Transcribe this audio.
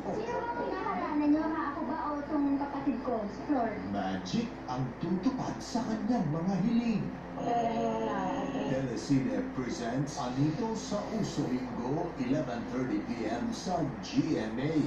Sino ang hinaharana niyo? Ako ba o itong kapatid ko, si Flor? Magic ang tutupad sa kanyang mga hiling. Telecine presents Anito sa Uso Linggo, 11:30 p.m. sa GMA.